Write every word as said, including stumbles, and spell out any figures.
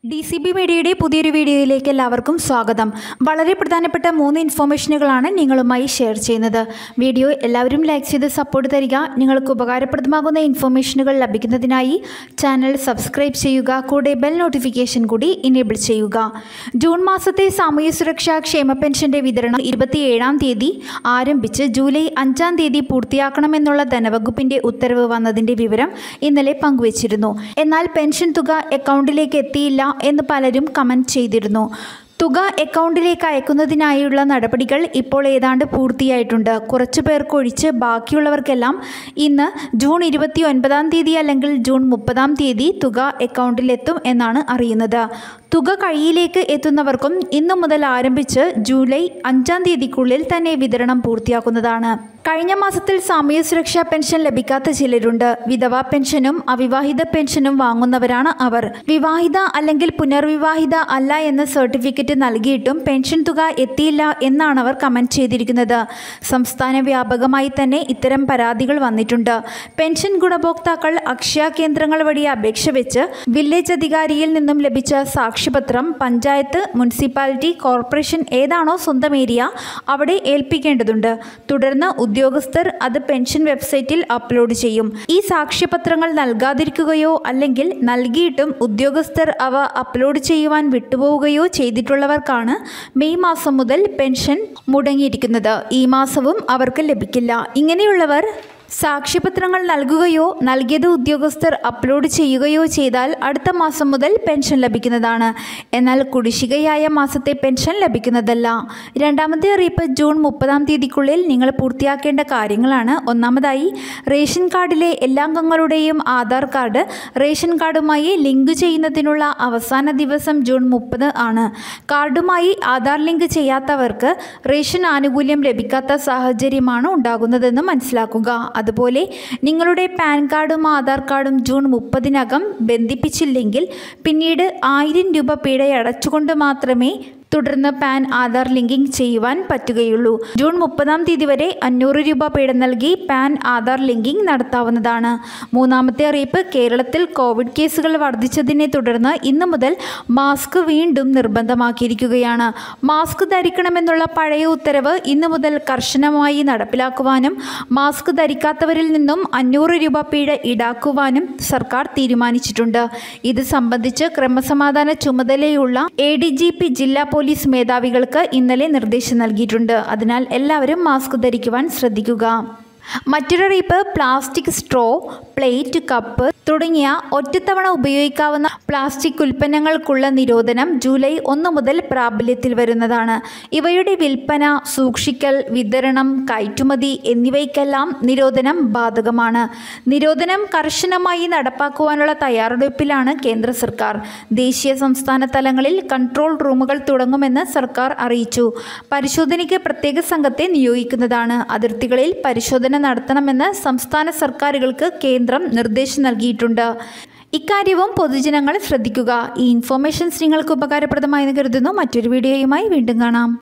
D C B മീഡിയയുടെ പുതിയൊരു വീഡിയോയിലേക്ക് എല്ലാവർക്കും സ്വാഗതം. വളരെ പ്രധാനപ്പെട്ട മൂന്ന് ഇൻഫോർമേഷനുകളാണ് നിങ്ങളുമായി ഷെയർ ചെയ്യുന്നത്. വീഡിയോ എല്ലാവരും ലൈക്ക് ചെയ്ത് സപ്പോർട്ട് തരിക. നിങ്ങൾക്ക് ഉപകാരപ്രദമാകുന്ന ഇൻഫോർമേഷനുകൾ ലഭിക്കുന്നതിനായി ചാനൽ സബ്സ്ക്രൈബ് ചെയ്യുക. കൂടെ ബെൽ നോട്ടിഫിക്കേഷൻ കൂടി ഇനേബിൾ ചെയ്യുക. ജൂൺ മാസത്തെ സാമൂഹ്യ സുരക്ഷാ ക്ഷേമ പെൻഷന്റെ വിതരണം ഇരുപത്തിയേഴാം തീയതി ആരംഭിച്ച് ജൂലൈ അഞ്ചാം തീയതി പൂർത്തിയാക്കണമെന്നുള്ള ധനവകുപ്പിന്റെ ഉത്തരവ് വന്നതിന്റെ വിവരം ഇന്നലെ പങ്കുവച്ചിരുന്നു. എന്നാൽ പെൻഷൻ തുക അക്കൗണ്ടിലേക്ക് എത്തിയില്ല എന്ന് പലരും കമന്റ് ചെയ്തിരുന്നു. തുക അക്കൗണ്ടിലേക്ക് അയക്കുന്നതിനായുള്ള നടപടികൾ ഇപ്പോൾ ഏതാണ്ട് പൂർത്തിയായിട്ടുണ്ട്. കുറച്ചു പേർക്കൊഴിച്ച് ബാക്കിയുള്ളവർക്കെല്ലാം ഇന്ന് ജൂൺ ഇരുപത്തി ഒൻപതാം തീയതി അല്ലെങ്കിൽ ജൂൺ മുപ്പതാം തീയതി തുക അക്കൗണ്ടിലെത്തും എന്നാണ് അറിയുന്നത്. തുക കൈയിലേക്ക് എത്തുന്നവർക്കും ഇന്നു മുതൽ ആരംഭിച്ച് ജൂലൈ അഞ്ചാം തീയതിക്കുള്ളിൽ തന്നെ വിതരണം പൂർത്തിയാക്കുന്നതാണ്. കഴിഞ്ഞ മാസത്തിൽ സാമൂഹ്യ സുരക്ഷാ പെൻഷൻ ലഭിക്കാത്ത ചിലരുണ്ട്. വിധവാ പെൻഷനും അവിവാഹിത പെൻഷനും വാങ്ങുന്നവരാണ് അവർ. വിവാഹിത അല്ലെങ്കിൽ പുനർവിവാഹിത അല്ല എന്ന സർട്ടിഫിക്കറ്റ് നൽകിയിട്ടും പെൻഷൻ തുക എത്തിയില്ല എന്നാണ് അവർ കമന്റ് ചെയ്തിരിക്കുന്നത്. സംസ്ഥാന വ്യാപകമായി തന്നെ ഇത്തരം പരാതികൾ വന്നിട്ടുണ്ട്. പെൻഷൻ ഗുണഭോക്താക്കൾ അക്ഷയ കേന്ദ്രങ്ങൾ വഴി അപേക്ഷ വെച്ച് വില്ലേജ് അധികാരിയിൽ നിന്നും ലഭിച്ച സാക്ഷ്യപത്രം പഞ്ചായത്ത്, മുനിസിപ്പാലിറ്റി, കോർപ്പറേഷൻ ഏതാണോ സ്വന്തം ഏരിയ അവിടെ ഏൽപ്പിക്കേണ്ടതുണ്ട്. തുടർന്ന് ഉദ്യോഗസ്ഥർ അത് പെൻഷൻ വെബ്സൈറ്റിൽ അപ്ലോഡ് ചെയ്യും. ഈ സാക്ഷ്യപത്രങ്ങൾ നൽകാതിരിക്കുകയോ അല്ലെങ്കിൽ നൽകിയിട്ടും ഉദ്യോഗസ്ഥർ അവ അപ്ലോഡ് ചെയ്യുവാൻ വിട്ടുപോവുകയോ ചെയ്തിട്ടുള്ളവർക്കാണ് മെയ് മാസം മുതൽ പെൻഷൻ മുടങ്ങിയിരിക്കുന്നത്. ഈ മാസവും അവർക്ക് ലഭിക്കില്ല. ഇങ്ങനെയുള്ളവർ സാക്ഷ്യപത്രങ്ങൾ നൽകുകയോ നൽകിയത് ഉദ്യോഗസ്ഥർ അപ്ലോഡ് ചെയ്യുകയോ ചെയ്താൽ അടുത്ത മാസം മുതൽ പെൻഷൻ ലഭിക്കുന്നതാണ്. എന്നാൽ കുടിശ്ശികയായ മാസത്തെ പെൻഷൻ ലഭിക്കുന്നതല്ല. രണ്ടാമത്തെ അറിയിപ്പ് ജൂൺ മുപ്പതാം തീയതിക്കുള്ളിൽ നിങ്ങൾ പൂർത്തിയാക്കേണ്ട കാര്യങ്ങളാണ്. ഒന്നാമതായി, റേഷൻ കാർഡിലെ എല്ലാ അംഗങ്ങളുടെയും ആധാർ കാർഡ് റേഷൻ കാർഡുമായി ലിങ്ക് ചെയ്യുന്നതിനുള്ള അവസാന ദിവസം ജൂൺ മുപ്പത് ആണ്. കാർഡുമായി ആധാർ ലിങ്ക് ചെയ്യാത്തവർക്ക് റേഷൻ ആനുകൂല്യം ലഭിക്കാത്ത സാഹചര്യമാണ് ഉണ്ടാകുന്നതെന്ന് മനസ്സിലാക്കുക. അതുപോലെ നിങ്ങളുടെ പാൻ കാർഡും ആധാർ കാർഡും ജൂൺ മുപ്പതിനകം ബന്ധിപ്പിച്ചില്ലെങ്കിൽ പിന്നീട് ആയിരം രൂപ പിഴയടച്ചുകൊണ്ട് മാത്രമേ തുടർന്ന് പാൻ ആധാർ ലിങ്കിങ് ചെയ്യുവാൻ പറ്റുകയുള്ളൂ. ജൂൺ മുപ്പതാം തീയതി വരെ അഞ്ഞൂറ് രൂപ പിഴ നൽകി പാൻ ആധാർ ലിങ്കിങ് നടത്താവുന്നതാണ്. മൂന്നാമത്തെ അറിയിപ്പ്, കേരളത്തിൽ കോവിഡ് കേസുകൾ വർദ്ധിച്ചതിനെ തുടർന്ന് ഇന്നു മുതൽ മാസ്ക് വീണ്ടും നിർബന്ധമാക്കിയിരിക്കുകയാണ്. മാസ്ക് ധരിക്കണമെന്നുള്ള പഴയ ഉത്തരവ് ഇന്നു മുതൽ കർശനമായി നടപ്പിലാക്കുവാനും മാസ്ക് ധരിക്കാത്തവരിൽ നിന്നും അഞ്ഞൂറ് രൂപ പിഴ ഈടാക്കുവാനും സർക്കാർ തീരുമാനിച്ചിട്ടുണ്ട്. ഇത് സംബന്ധിച്ച് ക്രമസമാധാന ചുമതലയുള്ള എ ഡി ജി പി ജില്ലാ പോലീസ് മേധാവികൾക്ക് ഇന്നലെ നിർദ്ദേശം നൽകിയിട്ടുണ്ട്. അതിനാൽ എല്ലാവരും മാസ്ക് ധരിക്കുവാൻ ശ്രദ്ധിക്കുക. മറ്റൊരറിയിപ്പ്, പ്ലാസ്റ്റിക് സ്ട്രോ, പ്ലേറ്റ്, കപ്പ് തുടങ്ങിയ ഒറ്റത്തവണ ഉപയോഗിക്കാവുന്ന പ്ലാസ്റ്റിക് ഉൽപ്പന്നങ്ങൾക്കുള്ള നിരോധനം ജൂലൈ ഒന്ന് മുതൽ പ്രാബല്യത്തിൽ വരുന്നതാണ്. ഇവയുടെ വിൽപ്പന, സൂക്ഷിക്കൽ, വിതരണം, കയറ്റുമതി എന്നിവയ്ക്കെല്ലാം നിരോധനം ബാധകമാണ്. നിരോധനം കർശനമായി നടപ്പാക്കുവാനുള്ള തയ്യാറെടുപ്പിലാണ് കേന്ദ്ര സർക്കാർ. ദേശീയ സംസ്ഥാന തലങ്ങളിൽ കൺട്രോൾ റൂമുകൾ തുടങ്ങുമെന്ന് സർക്കാർ അറിയിച്ചു. പരിശോധനയ്ക്ക് പ്രത്യേക സംഘത്തെ നിയോഗിക്കുന്നതാണ്. അതിർത്തികളിൽ പരിശോധന നടത്തണമെന്ന് സംസ്ഥാന സർക്കാരുകൾക്ക് കേന്ദ്രം നിർദ്ദേശം നൽകിയിട്ടുണ്ട്. ഇക്കാര്യവും പൊതുജനങ്ങൾ ശ്രദ്ധിക്കുക. ഈ ഇൻഫോർമേഷൻസ് നിങ്ങൾക്ക് ഉപകാരപ്രദമായെന്ന് കരുതുന്നു. മറ്റൊരു വീഡിയോയുമായി വീണ്ടും കാണാം.